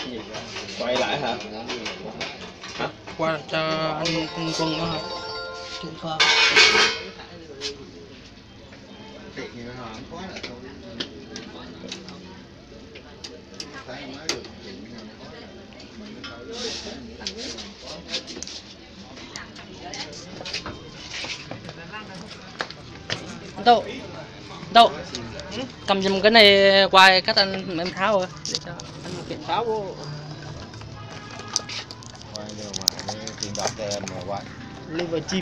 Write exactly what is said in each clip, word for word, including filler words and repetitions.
Quay lại hả? Hả? Qua cho anh Quân đó hả? Chúng pha. Đâu? Đâu? Cầm giùm cái này qua cách anh em tháo rồi để cho anh kiện tháo vô. Quay đều mà tiền đọt đèn mà quay. Liver chim.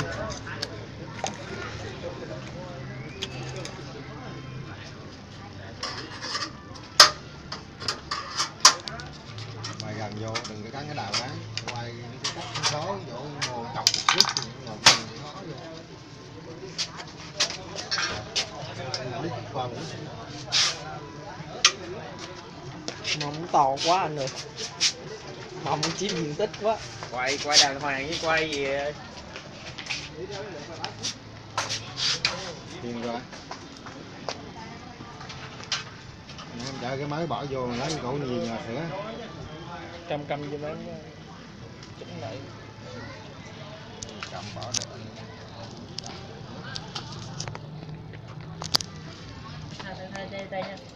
Quay gần vô đừng có cắn cái đầu á. Quay cái cắt số chỗ ngồi chọc rít ngồi khó vô. Qua Mong to quá anh ơi. Mong chiếm diện tích quá. Quay quay đàng hoàng với quay gì tiền rồi. Em chở cái mới bỏ vô lấy cổ gì nhà sữa. Cầm cầm cho em chỉnh lại. Cầm bỏ được. Đây đây đây nha.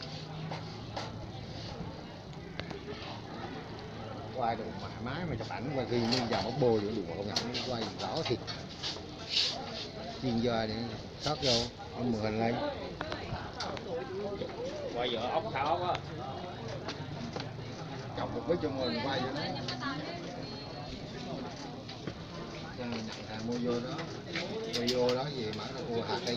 Quay được mà máy mà chụp ảnh qua ghi như giờ bóc bô được bộ ngọc quay rõ thịt chuyên gia để sót vô ông mượn hình lên quay vợ ốc tháo ốc á chọc một cái cho mình quay cho nó à, mua vô đó mua vô đó gì mở ra mua hạt đi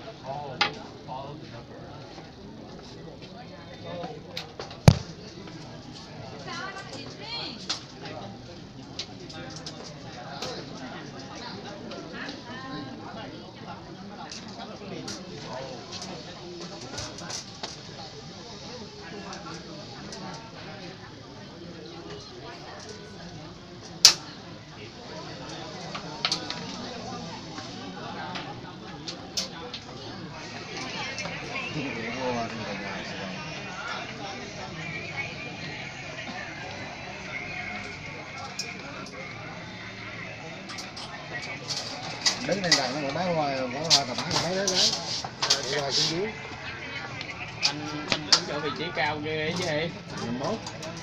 đứng lên đằng nó một đá hoa có hoa tầm bắn mấy đấy đấy đi qua xuống dưới anh anh đứng ở vị trí cao ghê ấy chứ gì mốt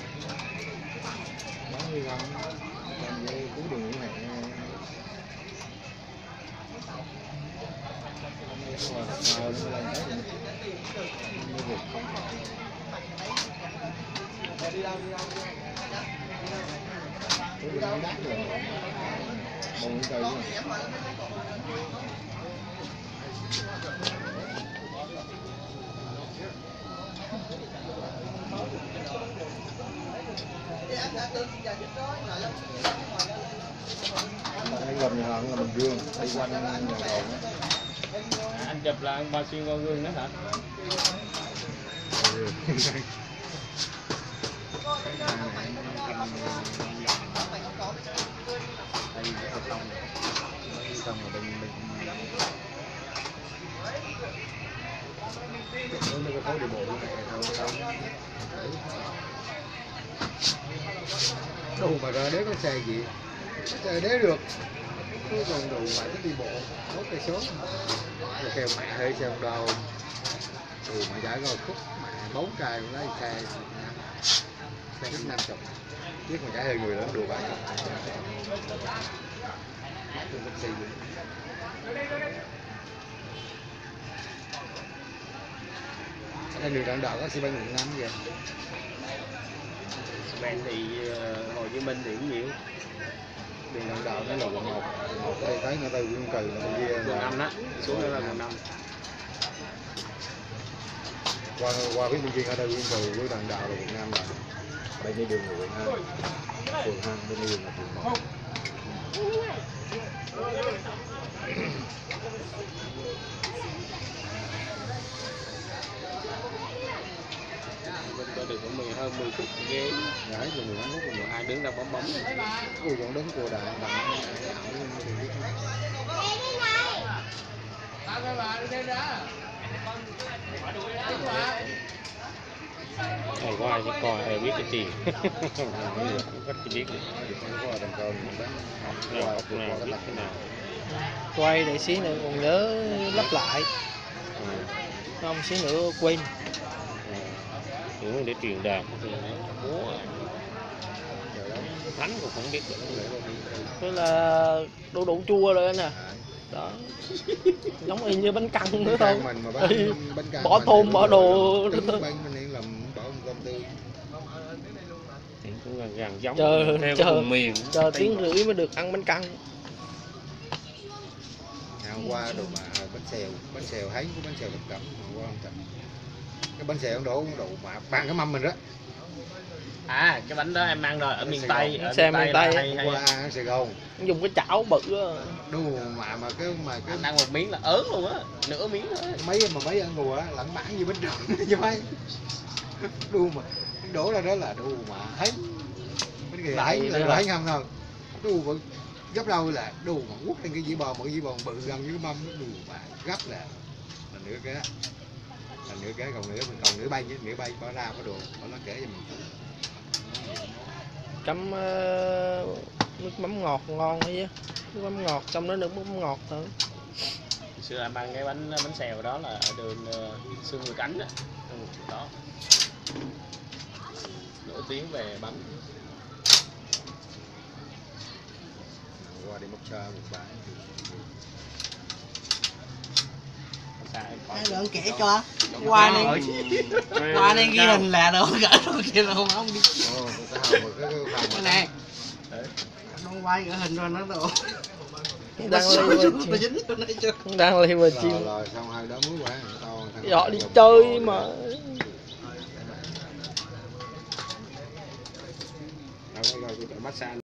bắn đi gần làm gì cứu đường này đi đâu đi đâu đi đâu đắt rồi bông trời luôn đây gần nhà hàng là Bình Dương đi quanh nhà hàng à, anh chụp là anh ba xuyên qua gương đó hả xong rồi bên bên nó có phố đi bộ này thôi xong đâu mà ra đế có xe gì xe đế được cứ còn đủ phải đi bộ bốn cây số rồi kêu mẹ hơi xe không đâu ừ mà giải rồi khúc mẹ bốn cây lấy xe xe hết năm chục biết mà giải hơi người lớn đùa vậy đây đường đạn đạo có xi măng quận năm vậy men thì uh, Hồ Chí Minh thì cũng nhiều đường đạn đạo nó là quận một một đây thấy người ta Nguyễn Cừ là bên kia quận năm đó xuống đó là quận năm qua qua phía bên kia ở đây Nguyễn Cừ với đạn đạo là quận năm rồi đây cái đường là quận hai phường hai bên đường là phường một bên có được có mười hơn mười phút ghê gái rồi mười mấy phút rồi ai đứng đâu bấm bấm cô còn đứng cô đại bằng Ngày qua ai sẽ coi ai biết cái tiền. Rất chi biết được. Không có đồng cơm mình bán học Nào, qua học qua nào cái biết lạch cái nào. Quay để xí nữa còn nhớ lắp lại, Ừ. không xí nữa quên. Ừ. Những để truyền đạt thì bố giờ đó thánh cũng không biết được. Đó là đu đủ chua rồi anh à. à, Đó. Giống y như bánh căn nữa bánh không? căn mình mà bán Ừ. bánh căn Bỏ mình thơm, thì bỏ bây giờ đồ. là trứng bánh mình nên làm bỏ một cơm tươi. Thì cũng gần gần giống Chờ- theo cái chờ- vùng miền. Chờ tiếng rưỡi mới được ăn bánh căn. Ngày hôm qua đồ mà à, bánh xèo bánh xèo thấy của bánh xèo thực cẩm hôm qua không thật cái bánh xèo đổ đồ mà bàn cái mâm mình đó. À cái bánh đó em ăn rồi ở miền Sài Tây, Gòn. ở Xe miền miền Tây là Tây. hay Hôm hay. qua ăn ở Sài Gòn Dùng cái chảo bự á. đu mà mà cái mà cái Anh ăn một miếng là ớn luôn á, nửa miếng thôi. mấy mà mấy ăn ngùa á lẫn bản như bánh trộn chứ mấy đu mà đổ ra đó là đu mà thấy bánh kia Lại thấy nữa là hả? thấy không thôi đu mà gấp đâu là đu mà quất lên cái dĩa bò một cái dĩa bò bự gần như cái mâm nó đu mà gấp là là nửa cái đó là nửa cái còn nửa còn nửa bay với nửa bay bỏ ra có đồ bỏ nó kể cho mình. Chấm ờ, nước mắm ngọt ngon ấy chứ. Nước mắm ngọt trong đó nước mắm ngọt nữa. Hồi xưa em ăn cái bánh bánh xèo đó là ở đường uh, Sương Người Cánh đó. Ừ, đó. Nổi tiếng về bánh. Qua đi móc xa một bãi Sao em khỏi- Ai lượng kể cho qua đây qua đây ghi hình là đâu gỡ đâu kia đâu không đi Ồ, cái hồng mà cái cái hồng cái mà này không quay gỡ hình rồi nó đồ Đang nó lấy nó dính vô đây chưa Đang lấy vừa rồi chim. rồi xong hai đó muối quá to thằng Họ đi thằng- chơi mà. Đâu có coi cái massage